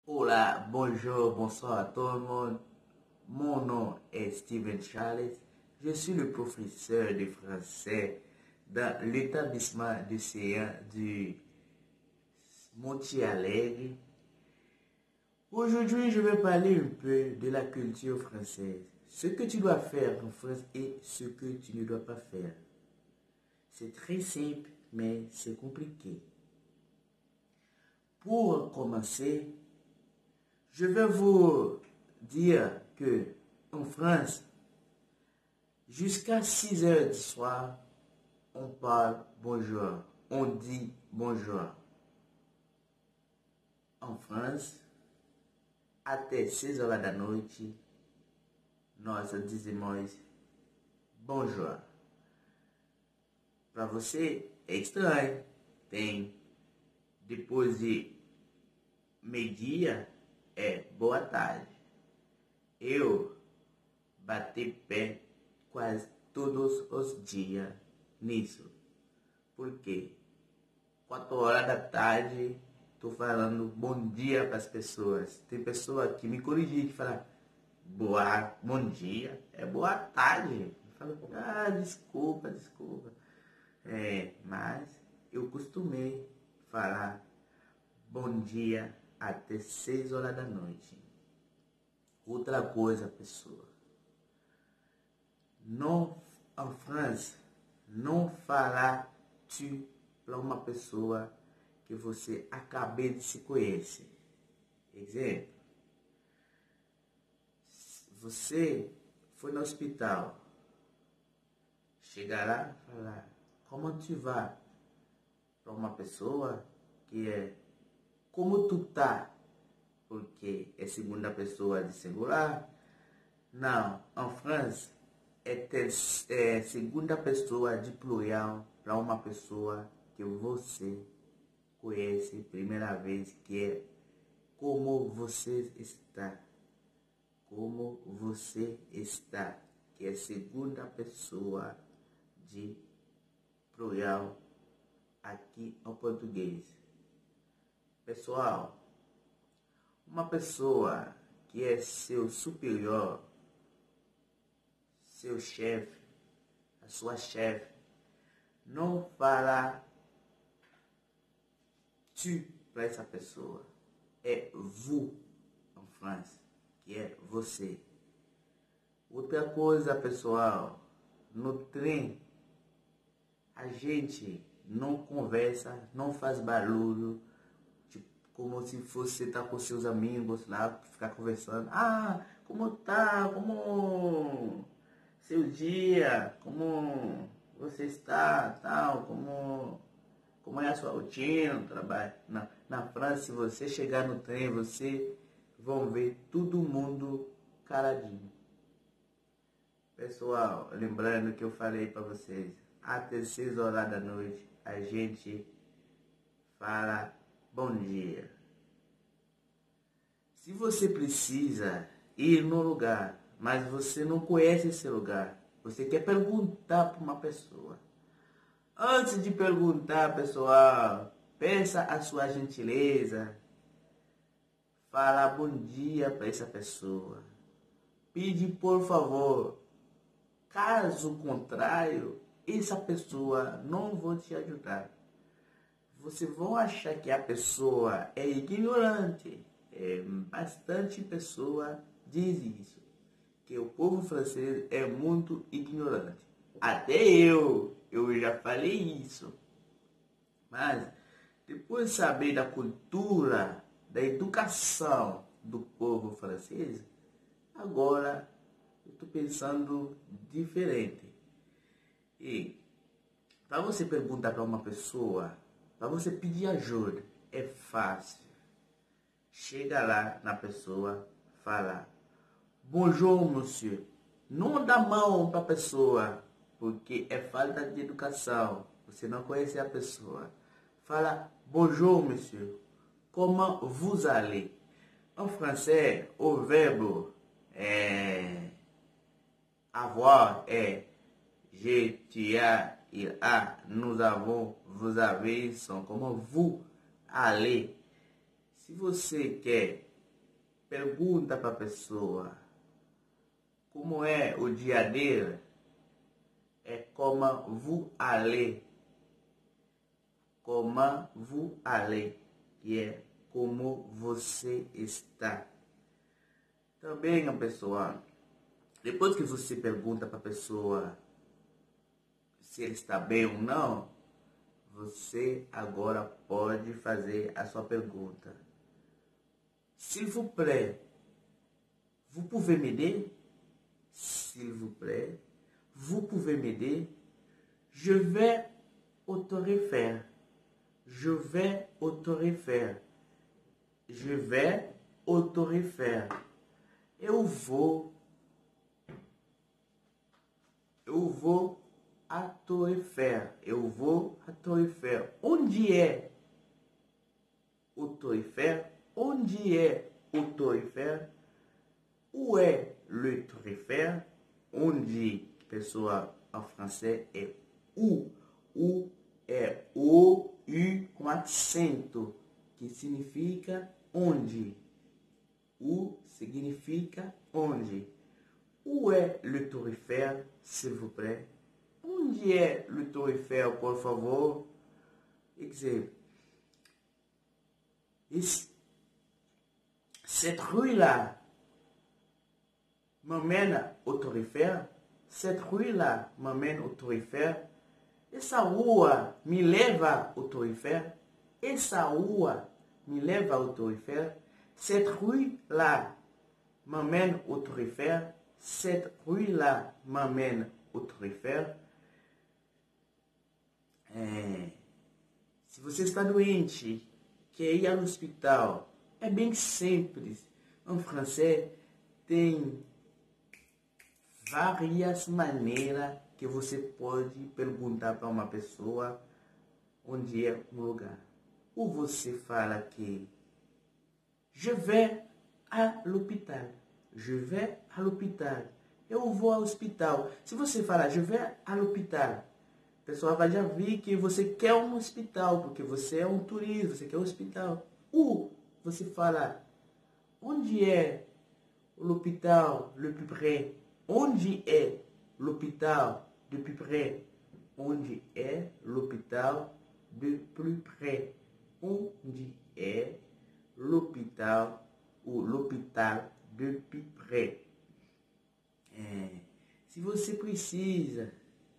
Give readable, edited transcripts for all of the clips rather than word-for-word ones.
Olá, bonjour, bonsoir à tout le monde. Mon nom est Steven Charles. Je suis le professeur de français dans l'établissement de CA du Montier Alegre. Aujourd'hui, je vais parler un peu de la culture française. Ce que tu dois faire en France et ce que tu ne dois pas faire. C'est très simple, mais c'est compliqué. Pour commencer, je vais vous dire que en France, jusqu'à 6 heures du soir, on parle bonjour, on dit bonjour. En France, até 6 horas da noite, nós dizemos bonjour. Para você é estranho, tem depois de meio-dia é boa tarde. Eu bati pé quase todos os dias nisso. Porque 4 horas da tarde tô falando bom dia para as pessoas. Tem pessoa que me corrige que fala bom dia, é boa tarde. Eu falo, desculpa. Mas eu costumei falar bom dia até 6 horas da noite. Outra coisa, pessoa. Não, em França, não falar tu para uma pessoa que você acabou de se conhecer. Exemplo. Você foi no hospital. Chega lá e falar como tu vai para uma pessoa que é como tu tá, porque é segunda pessoa de singular. Não, em França é segunda pessoa de plural para uma pessoa que você conhece primeira vez, que é como você está. Como você está, que é segunda pessoa de plural aqui em português. Pessoal, uma pessoa que é seu superior, seu chefe, a sua chefe, não fala tu para essa pessoa. É vous em França, que é você. Outra coisa, pessoal, no trem, a gente não conversa, não faz barulho, como se você tá com seus amigos lá, ficar conversando. Como tá? Como seu dia? Como você está? Tal? Como é a sua rotina no trabalho? Na França, se você chegar no trem, você vão ver todo mundo caladinho. Pessoal, lembrando que eu falei para vocês, até 6 horas da noite a gente fala bom dia. Se você precisa ir no lugar, mas você não conhece esse lugar, você quer perguntar para uma pessoa. Antes de perguntar, pessoal, peça a sua gentileza. Fala bom dia para essa pessoa. Pede por favor. Caso contrário, essa pessoa não vai te ajudar. Vocês vão achar que a pessoa é ignorante. Bastante pessoa diz isso. Que o povo francês é muito ignorante. Até eu já falei isso. Mas depois de saber da cultura, da educação do povo francês, agora eu estou pensando diferente. E para você perguntar para uma pessoa, para você pedir ajuda, é fácil. Chega lá na pessoa, fala bonjour, monsieur. Não dá mão para a pessoa, porque é falta de educação. Você não conhece a pessoa. Fala bonjour, monsieur. Comment vous allez? Em francês, o verbo avoir é je, tu as, il a, nous avons, vous avez, são como vous allez. Se você quer pergunta para a pessoa como é o dia dele, é comment vous allez. Comment vous allez, que é como você está. Também, pessoal, depois que você pergunta para a pessoa se ele está bem ou não, você agora pode fazer a sua pergunta. S'il vous plaît, vous pouvez m'aider? S'il vous plaît, vous pouvez m'aider? Je vais autorifère. Je vais autorifère. Je vais autorifère. Eu vou autorifère. Eu vou autorifère. Onde é autorifère? Onde é autorifère? Où est le torifère? Onde, pessoal, en français é où. Où é o, u com acento, que significa onde. Où significa onde. Où est le torifère, s'il vous plaît? Onde é le torifère, por favor? Quer dizer, cette rue-là m'amène au torifère. Cette rue-là m'amène au torifère. Essa rua me leva ao torifère. Essa rua me leva ao torifère. Cette rue-là m'amène au torifère. Cette rue-là m'amène au torifère. Se você está doente, quer ir ao hospital, é bem simples. Em francês, tem várias maneiras que você pode perguntar para uma pessoa onde é um lugar. Ou você fala que je vais à l'hôpital. Je vais à l'hôpital. Eu vou ao hospital. Se você falar je vais à l'hôpital, a pessoa vai já ver que você quer um hospital, porque você é um turista, você quer um hospital. Ou você fala onde é l'hôpital le plus près? Onde é l'hôpital de plus près? Onde é l'hôpital de plus près? Onde é l'hôpital ou l'hôpital de plus près? Se você precisa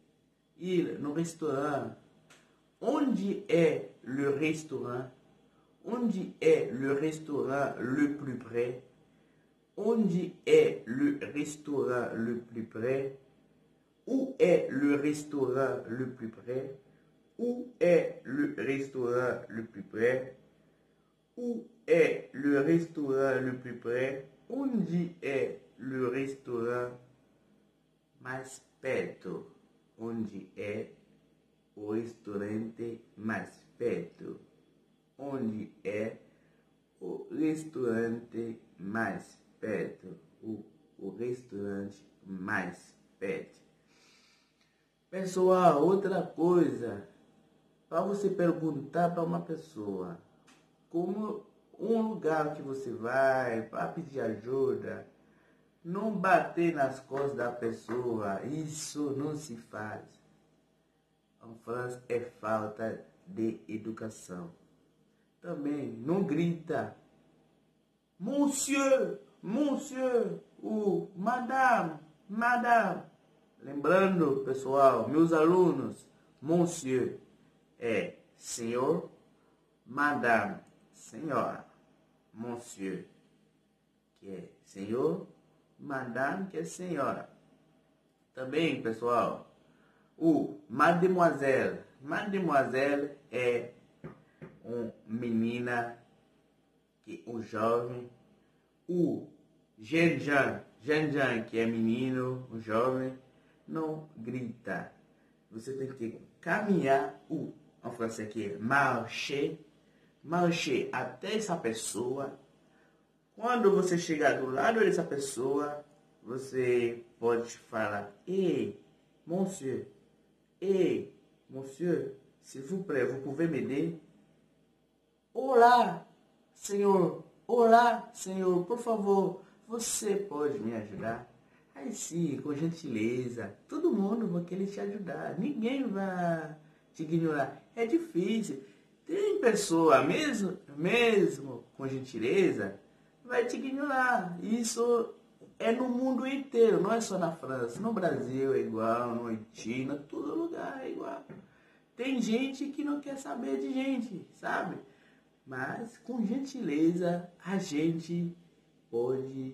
ir no restaurant, onde é le restaurant? Onde é le restaurant le plus près? Onde est le restaurant le plus près? Où est le restaurant le plus près? Où est le restaurant le plus près? Où est le restaurant le plus près? Onde é le restaurant mais perto? Onde é o restaurante mais perto? Onde é o restaurante mais perto? O restaurante mais perto. Pessoal, outra coisa, para você perguntar para uma pessoa como um lugar que você vai para pedir ajuda, não bater nas costas da pessoa, isso não se faz. Em França é falta de educação. Também não grita Monsieur, monsieur, ou madame, madame. Lembrando, pessoal, meus alunos, monsieur é senhor, madame, senhora, monsieur, que é senhor, madame, que é senhora. Também, pessoal, o mademoiselle, mademoiselle é uma menina, que um jovem. O Jean, que é menino, um jovem, não grita. Você tem que caminhar, em francês aqui é marcher, marcher até essa pessoa. Quando você chegar do lado dessa pessoa, você pode falar, monsieur, s'il vous plaît, vous pouvez m'aider? Olá, senhor, Olá, senhor, por favor, você pode me ajudar? Aí sim, com gentileza, todo mundo vai querer te ajudar, ninguém vai te ignorar. É difícil. Tem pessoa, mesmo com gentileza, vai te ignorar. Isso é no mundo inteiro, não é só na França. No Brasil é igual, no Haiti, em todo lugar é igual. Tem gente que não quer saber de gente, sabe? Mas com gentileza a gente pode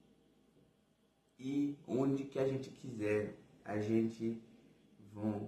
ir onde que a gente quiser. A gente vão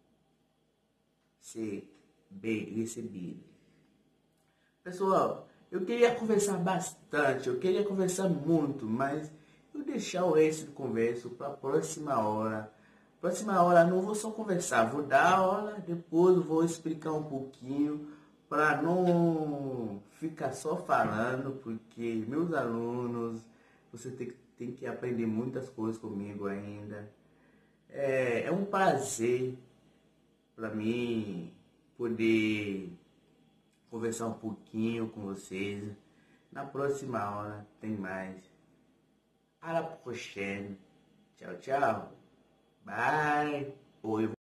ser bem recebido. Pessoal, eu queria conversar bastante, eu queria conversar muito, mas eu deixar o resto de conversa para a próxima hora. Próxima hora não vou só conversar, vou dar aula, depois vou explicar um pouquinho para não ficar só falando, porque meus alunos, você tem que aprender muitas coisas comigo ainda. É um prazer para mim poder conversar um pouquinho com vocês. Na próxima aula tem mais. À la prochaine. Tchau, tchau. Bye. Oi.